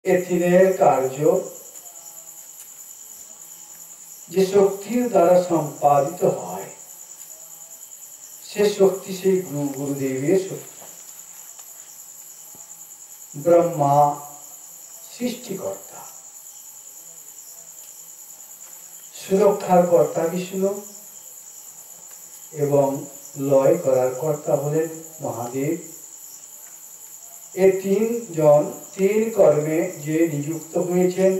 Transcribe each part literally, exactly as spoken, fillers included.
এথিনের কার্য যে শক্তির দ্বারা সম্পাদিত হয় সে শক্তি সেই গুরু গুরুদেবের শক্তি। ব্রহ্মা সৃষ্টিকর্তা, সুরক্ষার কর্তা বিষ্ণু এবং লয় করার কর্তা হলেন মহাদেব। এই তিনজন তিন কর্মে যে নিযুক্ত হয়েছেন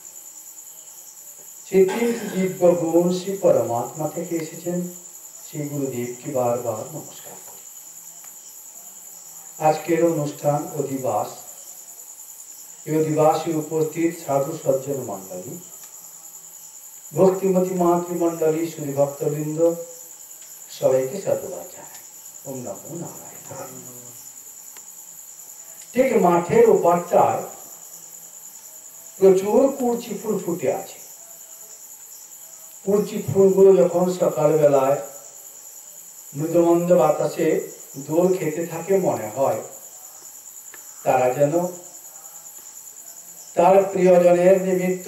সেই তিন দিব্য গুণ শ্রী পরমাত্মা থেকে এসেছেন। শ্রী গুরুদেবকে বারবার নমস্কার করি। আজকের অনুষ্ঠান অধিবাস, এই অধিবাসে উপস্থিত সাধু সজ্জন মন্ডলী, ভক্তিমতী মাতৃমন্ডলী, শ্রী ভক্তবৃন্দ, সবাইকে সাধুবাদ জানাই। ওম নমো নারায়ণ। ঠিক মাঠের ওপারটায় প্রচুর কুরচি ফুল ফুটে আছে। কুরচি ফুলগুলো যখন সকালবেলায় মৃদুমন্দ বাতাসে দোল খেতে থাকে, মনে হয় তারা যেন তার প্রিয়জনের নিমিত্ত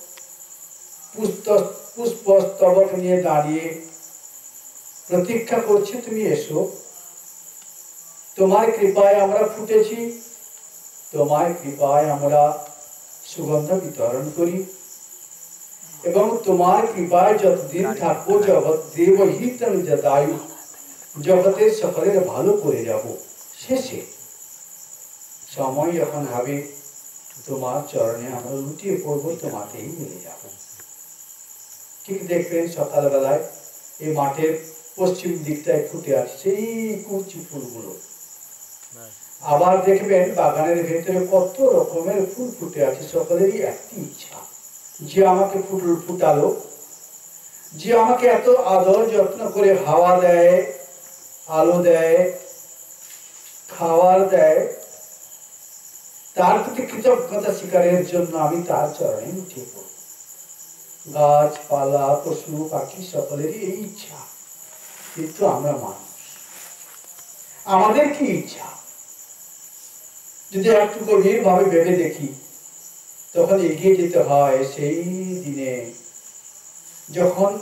পুষ্পস্তবক নিয়ে দাঁড়িয়ে প্রতীক্ষা করছে, তুমি এসো, তোমার কৃপায় আমরা ফুটেছি, তোমার কৃপায় আমরা সুগন্ধ বিতরণ করি এবং তোমার কৃপায় যতদিন থাকবো জগৎ দেবহিতং যদায়ু, জগতের সকলের ভালো করে যাব। শেষে সময় যখন হবে তোমার চরণে আমরা লুটিয়ে পড়বো, তোমাকেই মিলে যাব। ঠিক দেখবেন সকালবেলায় এই মাঠের পশ্চিম দিকটায় ফুটে আছে সেই কুচি ফুলগুলো। আবার দেখবেন বাগানের ভেতরে কত রকমের ফুল ফুটে আছে। সকলেরই একটি ইচ্ছা, যে আমাকে ফুল ফুটালো, যে আমাকে এত আদর যত্ন করে হাওয়া দেয়, আলো দেয়, খাবার দেয়, তার প্রতি কৃতজ্ঞতা স্বীকারের জন্য আমি তার চরণে উঠে পড়ব। গাছপালা, পশু পাখি সকলেরই এই ইচ্ছা। কিন্তু আমরা মানুষ, আমাদের কি ইচ্ছা যদি একটু গভীর ভাবে ভেবে দেখি, তখন এগিয়ে যেতে হয় সেই দিনে যখন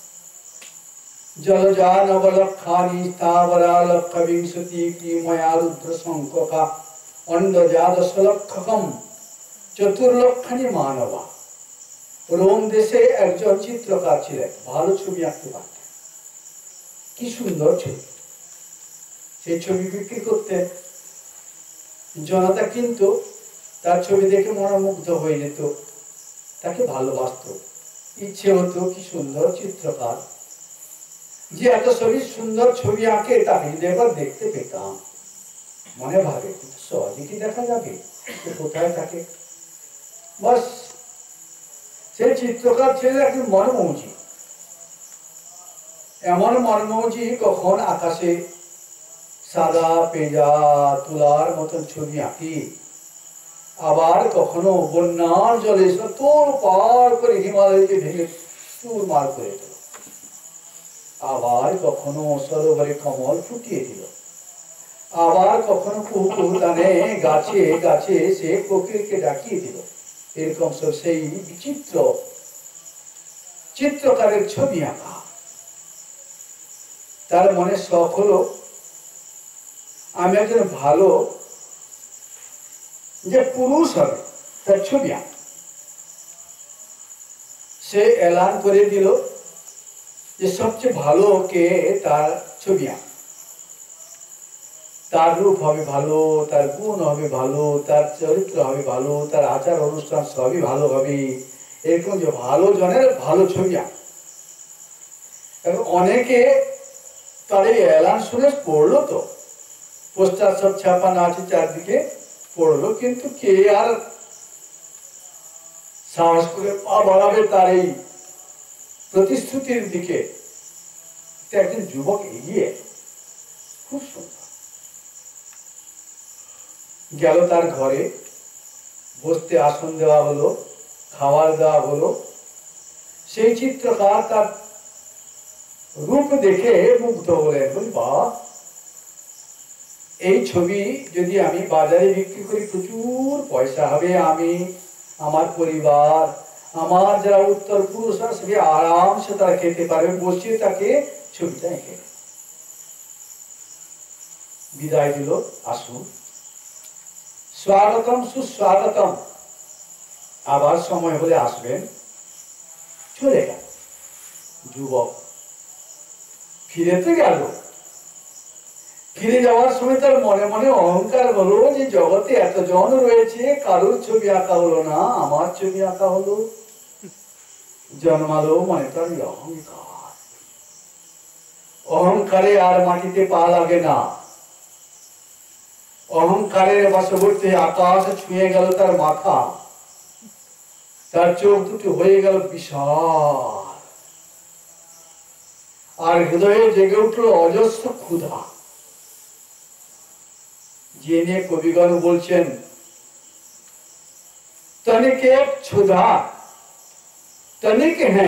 জলজান অবলক্ষানি স্থাবরা লক্ষ বিংশতি ময়া রুদ্র সংখ্যকা অন্ডজাত লক্ষকম চতুর্লক্ষানি মানবা। রোম দেশে একজন চিত্রকার ছিলেন, ভালো ছবি আঁকতে পারতেন, কি সুন্দর ছবি। সেই ছবি বিক্রি করতেন, জনতা কিন্তু তার ছবি দেখে মনোমুগ্ধ হয়ে যেত, তাকে ভালোবাসত। ইচ্ছে হতো কি সুন্দর চিত্রকার, যে এত ছবি সুন্দর ছবি আঁকে, তাকে যদি একবার দেখতে পেতাম। মনে ভাবে সহজে কি দেখা যাবে, কোথায় থাকে। বাস সেই চিত্রকার ছিলেন একজন মনমৌজি। এমন মনমৌজি কখন আকাশে সাদা পেঁজা তুলার মতন ছবি আঁকি, আবার কখনো বন্যার জলে তোর পার করে হিমালয়কে ভেঙে চুরমার করে দিল, আবার কখনো সরোবরে কমল ফুটিয়ে দিল, আবার কখনো কুহু কুহু গানে গাছে গাছে সে কোকিলকে ডাকিয়ে দিল। এরকম সব সেই বিচিত্র চিত্রকারের ছবি আঁকা। তার মনে শখ হলো আমি একজন ভালো যে পুরুষ হবে, তার ছবি আঁক। সে এলান করে দিল যে সবচেয়ে ভালো কে, তার ছবি আঁক। তার রূপ হবে ভালো, তার গুণ হবে ভালো, তার চরিত্র হবে ভালো, তার আচার অনুষ্ঠান সবই ভালো হবে। এরকম যে ভালো জনের ভালো ছবি আঁক। অনেকে তার এই এলান শুনে পড়লো, তো পোস্টার সব ছাপানো আছে চারদিকে, পড়লো, কিন্তু কে আর সাহস করে পা বাড়াবে তার এই প্রতিশ্রুতির দিকে। একজন যুবক এগিয়ে খুব সুন্দর গেল তার ঘরে, বসতে আসন দেওয়া হলো, খাবার দেওয়া হলো। সেই চিত্রকার তার রূপ দেখে মুগ্ধ হলেন, বলি বাহ, এই ছবি যদি আমি বাজারে বিক্রি করি প্রচুর পয়সা হবে, আমি আমার পরিবার আমার যারা উত্তর পুরুষরা সে আরামসে তারা খেতে পারবে, বসে তাকে ছবিটা এঁকে বিদায় দিল। আসুন, স্বাগতম সুস্বাগতম, আবার সময় হলে আসবেন। চলে গেল যুবক, ফিরে তো গেল। ফিরে যাওয়ার সময় তার মনে মনে অহংকার হলো যে জগতে এতজন রয়েছে, কারোর ছবি আঁকা হলো না, আমার ছবি আঁকা হলো। জন্মালো মানে তার অহংকার। অহংকারে আর মাটিতে পা লাগে না। অহংকারের বশবর্তী আকাশ ছুঁয়ে গেল তার মাথা, তার চোখ দুটো হয়ে গেল বিশাল, আর হৃদয়ে জেগে উঠল অজস্র ক্ষুধা। যে নিয়ে কবিগণ বলছেন तनिक एक क्षुधा तनिक है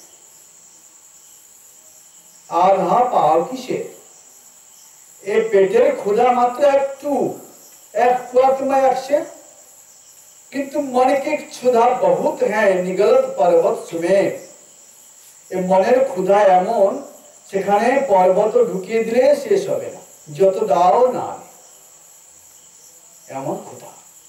आधा पाव किसे, ए पेटेर क्षुधा मात्र एकटू एक कुआत में एकशे, किंतु मन के क्षुधा बहुत है निगलत पर्वत सुमेर। ए मनेर क्षुधा एमन सेखाने पर्वत ढुकिए दिले शेष होबे ना, যত দাও না এমন ক্ষুধা।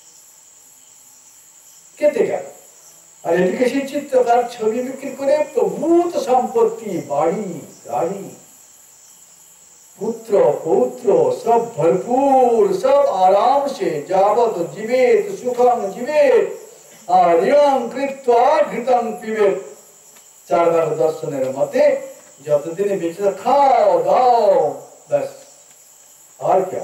কেটে গেল। আর এদিকে সেই চিত্রকার ছবি বিক্রি করে প্রভূত সম্পত্তি, বাড়ি গাড়ি पुत्र पौत्र सब भरपूर, सब आराम से जावत जीवेत सुखम जीवेत आर्यं कृत्वा घृतं पिबेत। चार बार दर्शनेर मते যতদিন বেঁচে খাও দাও बस, আর क्या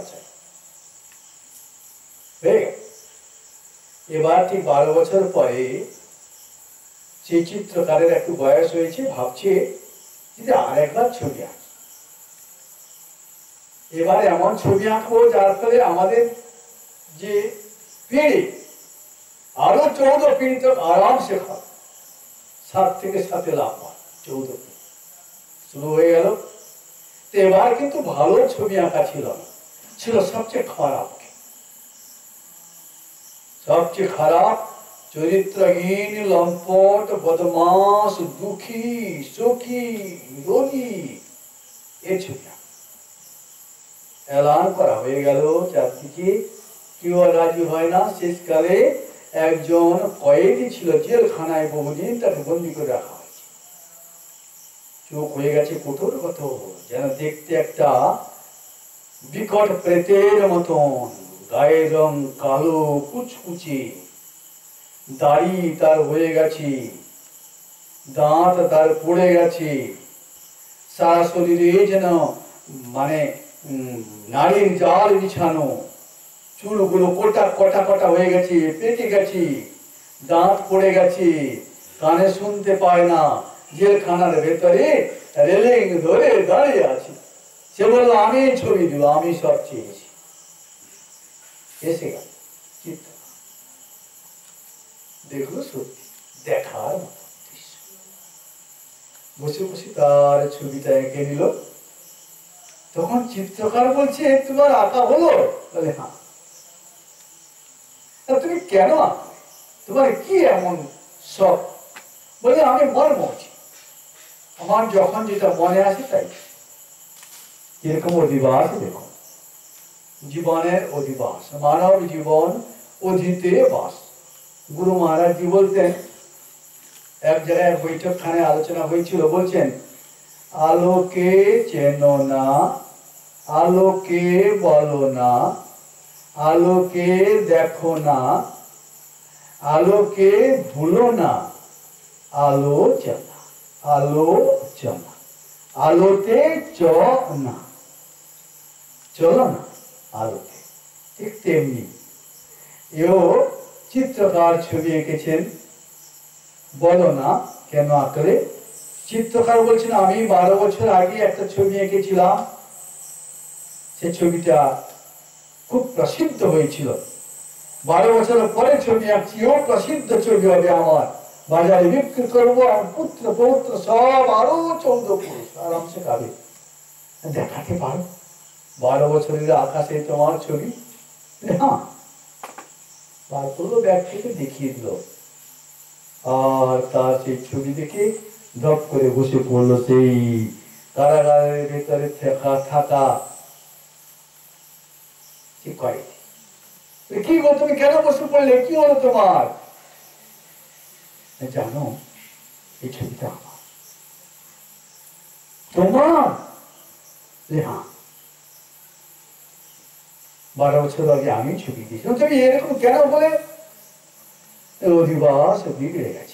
चाहिए। এবার ঠিক বারো বছর পরে সেই চিত্রকারের একটু বয়স হয়েছে, ভাবছে যে আর একবার ছবি আঁক। এবার এমন ছবি আঁকবো যার ফলে আমাদের যে পিঁড়ি আরো চৌদ্দ পিঁড়ি তক আরামসে খাবে, সাত থেকে সাথে লাভ হয়, চৌদ্দ পিঁড়ি শুরু হয়ে গেল। তো এবার কিন্তু ভালো ছবি আঁকা ছিল না, ছিল সবচেয়ে খারাপ, সবচেয়ে খারাপ চরিত্রহীন লম্পট বদমাস দুঃখী সুখী রোগী এ ছবি এলান করা হয়ে গেল চারদিকে, কেউ রাজি হয় না। শেষকালে একজন কয়েদি ছিল জেলখানায়, বহুদিন তাকে বন্দি করে রাখা হয়েছে, চোখ হয়ে গেছে কঠোর কঠোর, যেন দেখতে একটা বিকট প্রেতের মতন, গায়ের রং কালো কুচকুচে, দাড়ি তার হয়ে গেছে, দাঁত তার পড়ে গেছে, সারা শরীরে যেন মানে নারীর জাল বিছানো, চুলগুলো কোটা কটা কটা হয়ে গেছে, পেটে গেছে, দাঁত পড়ে গেছে, কানে শুনতে পায় না, জেলখানার ভেতরে রেলিং ধরে দাঁড়িয়ে আছে। সে বললো আমি ছবি দিব, আমি সব চেয়েছি। এসে গেল চিত্র, দেখলো সত্যি দেখার মতো দৃশ্য, বসে বসে তার ছবিটা এঁকে নিল। তখন চিত্রকার বলছে তোমার আঁকা হলো? বলে হ্যাঁ। তুমি কেন আঁকবে, তোমার কি এমন শখ? বলে আমি মন মরছি, আমার যখন যেটা মনে আসে তাই। এরকম অধিবাস দেখো, জীবনের অধিবাস, মানব জীবন অধিতে বাস। গুরু মহারাজ জি বলতেন, এক জায়গায় বৈঠকখানে আলোচনা হয়েছিল, বলছেন আলোকে চেনো না, আলোকে বলো না, আলোকে দেখো না, আলোকে ভুলো না, আলোচনা আলোচনা আলোতে চ না, চলো না আলোতে। ঠিক তেমনি এও চিত্রকার ছবি এঁকেছেন। বলো না কেন আঁকলে? চিত্রকার বলছেন আমি বারো বছর আগে একটা ছবি এঁকেছিলাম, সে ছবিটা খুব প্রসিদ্ধ হয়েছিল। বারো বছর পরে ছবি আঁকছি, ও প্রসিদ্ধ ছবি হবে আমার, বাজারে বিক্রি করবো, আর পুত্র পৌত্র সব আরো চৌদ্দ পুরুষ আরামসে খাবে। দেখাতে পারো? বারো বছরের আকাশে তোমার ছবি। হ্যাঁ, বার করলো ব্যাগ থেকে, দেখিয়ে দিল, আর তার সেই ছবি দেখে ধপ করে বসে পড়লো সেই কারাগারের ভেতরে থাকা থাকা কি গো, তুমি কেন বসে পড়লে, কি হলো তোমার? জানো, এই ছবিটা আমার। তোমার? হ্যাঁ, বারো বছর আগে আমি ছবি দিয়েছিলাম। তুমি এরকম কেন বলে? অধিবাস বিগড়ে গেছে।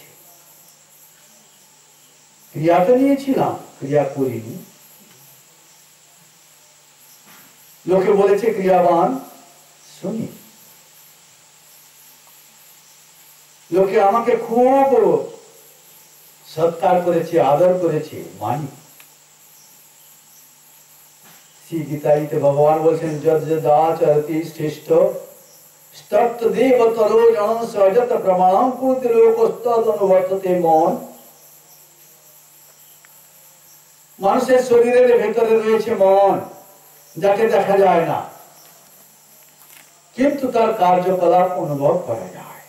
ক্রিয়া তো নিয়েছিলাম, ক্রিয়া করিনি। লোকে বলেছে ক্রিয়াবান, শুনি। লোকে আমাকে খুব সৎকার করেছে, আদর করেছে, মানি। শ্রী গীতাইতে ভগবান বলছেন, যদ যদাচরতি শ্রেষ্ঠ স্তত্ত দেব তরো জন সহজত প্রমাণম কুরুতে লোকস্তদ অনুবর্ততে মন। মানুষের শরীরের ভেতরে রয়েছে মন, যাকে দেখা যায় না, কিন্তু তার কার্যকলাপ অনুভব করা যায়।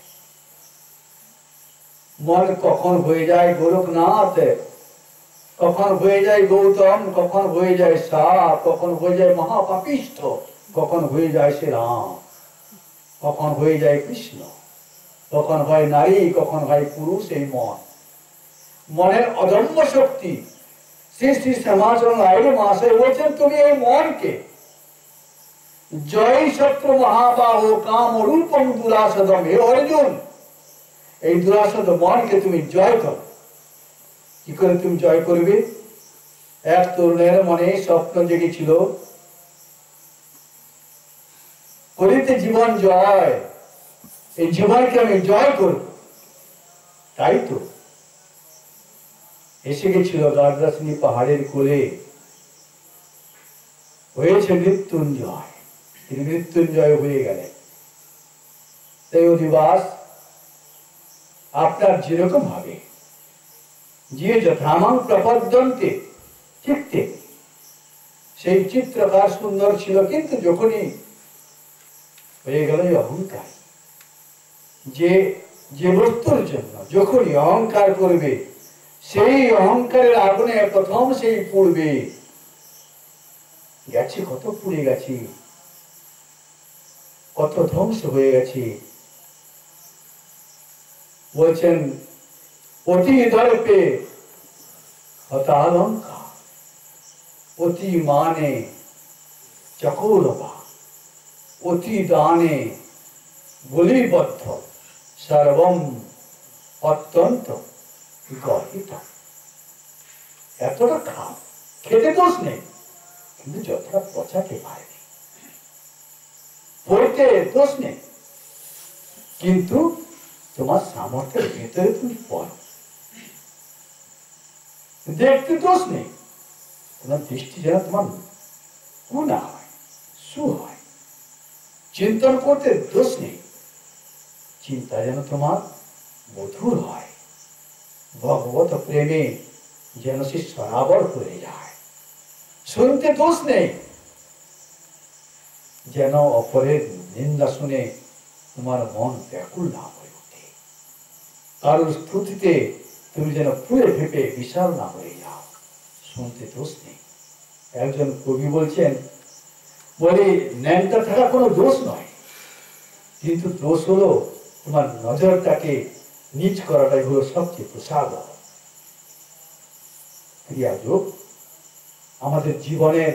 মন কখন হয়ে যায় গোরখনাথ, কখন হয়ে যায় গৌতম, কখন হয়ে যায় সাপ, কখন হয়ে যায় মহাপাপিষ্ঠ, কখন হয়ে যায় সে রাম, কখন হয়ে যায় কৃষ্ণ, কখন হয় নারী, কখন হয় পুরুষ। এই মন, মনের অদম্য শক্তি। শ্রী শ্রী শ্যামাচরণ রায় মহাশয় বলছেন, তুমি এই মনকে জয় শত্রু মহাবাহ কাম রূপম দুরাসদম। হে অর্জুন, এই দুরাসদ মনকে তুমি জয় করো। কি করে তুমি জয় করবে? এক তরুণের মনে স্বপ্ন জেগেছিল, করিতে জীবন জয়, এই জীবনকে আমি জয় করব। তাই তো এসে গেছিল গার্দাসিনী পাহাড়ের কোলে, হয়েছে মৃত্যুঞ্জয়। তিনি মৃত্যুঞ্জয় হয়ে গেলেন। তাই অধিবাস, আপনার যেরকম ভাবে যে যথামাং প্রপদ্যন্তে, ঠিক ঠিক সেই চিত্রকার সুন্দর ছিল, কিন্তু যখনই হয়ে গেল অহংকার, যে যে বস্তুর জন্য যখনই অহংকার করবে, সেই অহংকারের আগুনে প্রথম সেই পুড়বে। গেছে কত, পুড়ে গেছে, কত ধ্বংস হয়ে গেছে। বলছেন, অতি দর্পে হতালঙ্কা, অতি মানে চকৌরবা, অতি দানে বলিবদ্ধ, সর্বম অত্যন্ত গর্হিত। এতটা খাও, খেতে দোষ নেই, কিন্তু যতটা পচাতে পারবে, পড়তে দোষ নেই, কিন্তু তোমার সামর্থ্যের ভেতরে তুমি পড়ো। দেখতে দোষ নেই, তোমার দৃষ্টি যেন তোমার গুণা হয়, সু হয়। চিন্তন করতে দোষ নেই, চিন্তা যেন তোমার মধুর হয়। ভগবত প্রেমে যেন সে সরাবর হয়ে যায়। শুনতে দোষ নেই, যেন অপরের নিন্দা শুনে তোমার মন ব্যাকুল না হয়ে ওঠে। কারোর স্তুতিতে তুমি যেন ফুলে ফেপে বিশাল না হয়ে যাও। শুনতে দোষ নেই। একজন কবি বলছেন, বলে ন্যাংটা থাকা কোনো দোষ নয়, কিন্তু দোষ হলো তোমার নজরটাকে নিচ করাটাই হলো সবচেয়ে প্রসাদ। ক্রিয়াযোগ আমাদের জীবনের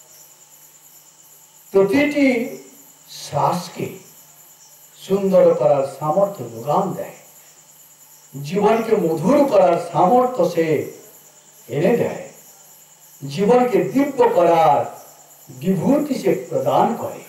প্রতিটি শ্বাসকে সুন্দর করার সামর্থ্য যোগান দেয়, জীবনকে মধুর করার সামর্থ্য সে এনে দেয়, জীবনকে দিব্য করার বিভূতি সে প্রদান করে।